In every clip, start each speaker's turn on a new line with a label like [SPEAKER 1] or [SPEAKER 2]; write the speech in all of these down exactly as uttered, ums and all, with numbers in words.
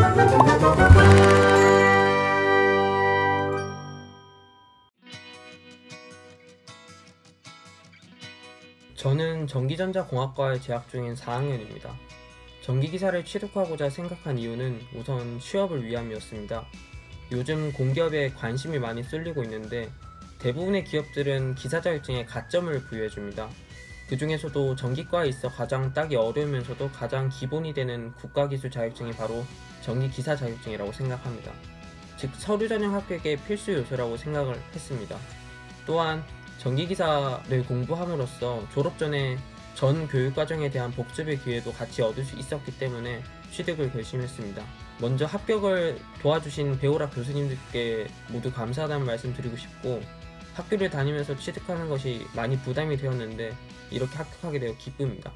[SPEAKER 1] 저는 전기전자공학과에 재학 중인 사 학년입니다. 전기기사를 취득하고자 생각한 이유는 우선 취업을 위함이었습니다. 요즘 공기업에 관심이 많이 쏠리고 있는데 대부분의 기업들은 기사 자격증에 가점을 부여해줍니다. 그 중에서도 전기과에 있어 가장 따기 어려우면서도 가장 기본이 되는 국가기술 자격증이 바로 전기기사 자격증이라고 생각합니다. 즉 서류 전형 합격의 필수 요소라고 생각을 했습니다. 또한 전기기사를 공부함으로써 졸업 전에 전 교육과정에 대한 복습의 기회도 같이 얻을 수 있었기 때문에 취득을 결심했습니다. 먼저 합격을 도와주신 배우라 교수님들께 모두 감사하다는 말씀 드리고 싶고, 학교를 다니면서 취득하는 것이 많이 부담이 되었는데 이렇게 합격하게 되어 기쁩니다.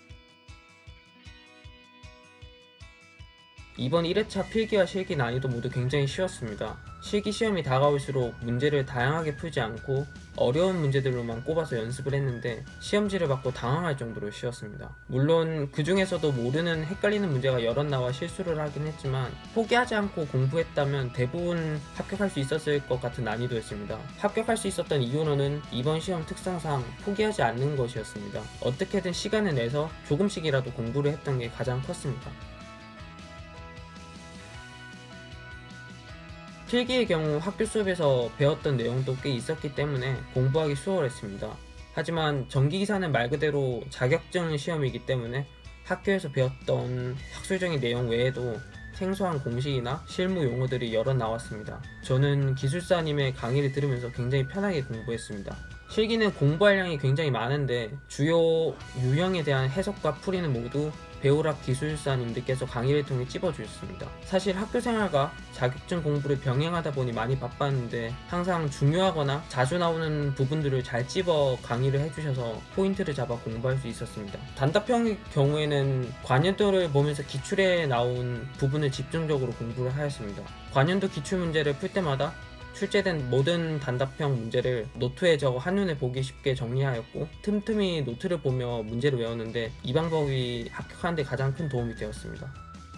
[SPEAKER 1] 이번 일 회차 필기와 실기 난이도 모두 굉장히 쉬웠습니다. 실기 시험이 다가올수록 문제를 다양하게 풀지 않고 어려운 문제들로만 꼽아서 연습을 했는데 시험지를 받고 당황할 정도로 쉬웠습니다. 물론 그 중에서도 모르는 헷갈리는 문제가 여럿 나와 실수를 하긴 했지만 포기하지 않고 공부했다면 대부분 합격할 수 있었을 것 같은 난이도였습니다. 합격할 수 있었던 이유로는 이번 시험 특성상 포기하지 않는 것이었습니다. 어떻게든 시간을 내서 조금씩이라도 공부를 했던 게 가장 컸습니다. 필기의 경우 학교 수업에서 배웠던 내용도 꽤 있었기 때문에 공부하기 수월했습니다. 하지만 전기기사는 말 그대로 자격증 시험이기 때문에 학교에서 배웠던 학술적인 내용 외에도 생소한 공식이나 실무 용어들이 여러 나왔습니다. 저는 기술사님의 강의를 들으면서 굉장히 편하게 공부했습니다. 실기는 공부할 양이 굉장히 많은데 주요 유형에 대한 해석과 풀이는 모두 배우라 기술사님들께서 강의를 통해 찝어주셨습니다. 사실 학교생활과 자격증 공부를 병행하다 보니 많이 바빴는데 항상 중요하거나 자주 나오는 부분들을 잘 찝어 강의를 해주셔서 포인트를 잡아 공부할 수 있었습니다. 단답형의 경우에는 관연도를 보면서 기출에 나온 부분을 집중적으로 공부를 하였습니다. 관연도 기출문제를 풀 때마다 출제된 모든 단답형 문제를 노트에 적어 한눈에 보기 쉽게 정리하였고 틈틈이 노트를 보며 문제를 외웠는데 이 방법이 합격하는 데 가장 큰 도움이 되었습니다.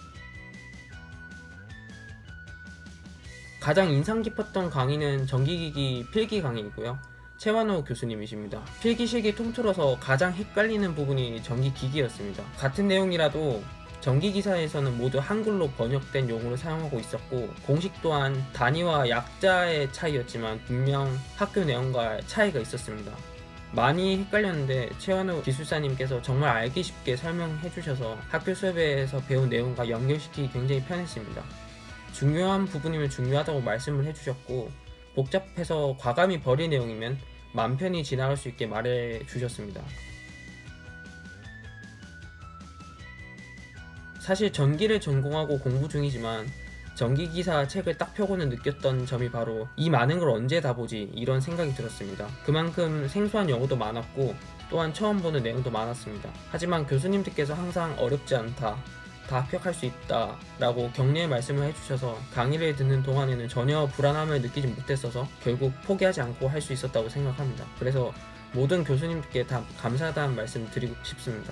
[SPEAKER 1] 가장 인상 깊었던 강의는 전기기기 필기 강의이고요. 최완호 교수님이십니다. 필기 실기 통틀어서 가장 헷갈리는 부분이 전기기기였습니다. 같은 내용이라도 전기기사에서는 모두 한글로 번역된 용어를 사용하고 있었고 공식 또한 단위와 약자의 차이였지만 분명 학교 내용과 차이가 있었습니다. 많이 헷갈렸는데 최완호 기술사님께서 정말 알기 쉽게 설명해 주셔서 학교 수업에서 배운 내용과 연결시키기 굉장히 편했습니다. 중요한 부분이면 중요하다고 말씀을 해주셨고 복잡해서 과감히 버릴 내용이면 맘 편히 지나갈 수 있게 말해 주셨습니다. 사실 전기를 전공하고 공부 중이지만 전기기사 책을 딱 펴고는 느꼈던 점이 바로 이 많은 걸 언제 다 보지 이런 생각이 들었습니다. 그만큼 생소한 영어도 많았고 또한 처음 보는 내용도 많았습니다. 하지만 교수님들께서 항상 어렵지 않다, 다 합격할 수 있다 라고 격려의 말씀을 해주셔서 강의를 듣는 동안에는 전혀 불안함을 느끼지 못했어서 결국 포기하지 않고 할 수 있었다고 생각합니다. 그래서 모든 교수님들께 다 감사하다는 말씀 드리고 싶습니다.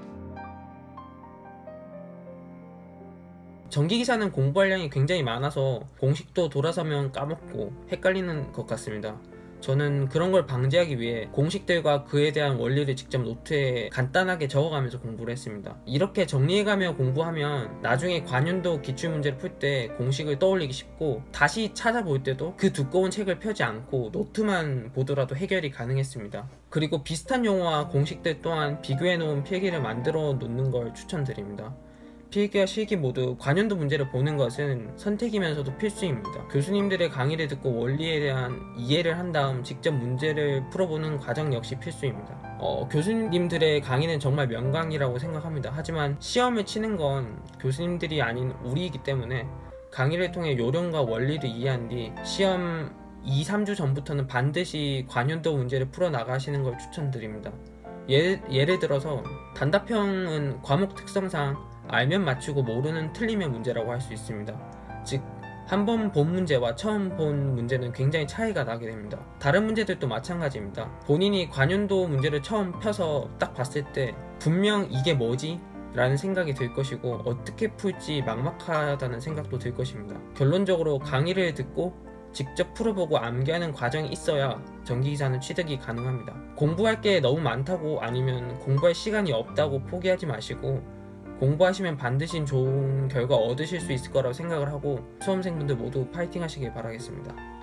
[SPEAKER 1] 전기기사는 공부할 양이 굉장히 많아서 공식도 돌아서면 까먹고 헷갈리는 것 같습니다. 저는 그런 걸 방지하기 위해 공식들과 그에 대한 원리를 직접 노트에 간단하게 적어가면서 공부를 했습니다. 이렇게 정리해가며 공부하면 나중에 관연도 기출문제를 풀 때 공식을 떠올리기 쉽고 다시 찾아볼 때도 그 두꺼운 책을 펴지 않고 노트만 보더라도 해결이 가능했습니다. 그리고 비슷한 용어와 공식들 또한 비교해놓은 필기를 만들어 놓는 걸 추천드립니다. 필기와 실기 모두 관연도 문제를 보는 것은 선택이면서도 필수입니다. 교수님들의 강의를 듣고 원리에 대한 이해를 한 다음 직접 문제를 풀어보는 과정 역시 필수입니다. 어, 교수님들의 강의는 정말 명강이라고 생각합니다. 하지만 시험을 치는 건 교수님들이 아닌 우리이기 때문에 강의를 통해 요령과 원리를 이해한 뒤 시험 이, 삼 주 전부터는 반드시 관연도 문제를 풀어나가시는 걸 추천드립니다. 예, 예를 들어서 단답형은 과목 특성상 알면 맞추고 모르는 틀리면 문제라고 할 수 있습니다. 즉, 한 번 본 문제와 처음 본 문제는 굉장히 차이가 나게 됩니다. 다른 문제들도 마찬가지입니다. 본인이 관연도 문제를 처음 펴서 딱 봤을 때 분명 이게 뭐지? 라는 생각이 들 것이고 어떻게 풀지 막막하다는 생각도 들 것입니다. 결론적으로 강의를 듣고 직접 풀어보고 암기하는 과정이 있어야 정기기사는 취득이 가능합니다. 공부할 게 너무 많다고 아니면 공부할 시간이 없다고 포기하지 마시고 공부하시면 반드시 좋은 결과 얻으실 수 있을 거라고 생각을 하고 수험생분들 모두 파이팅 하시길 바라겠습니다.